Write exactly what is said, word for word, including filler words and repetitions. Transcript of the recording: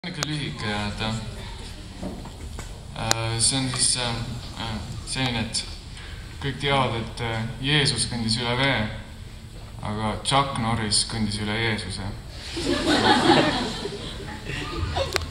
Ikka lühike ja et see on siis selline, et kõik teavad, et Jeesus kõndis üle vee, aga Norris kõndis üle Jeesuse.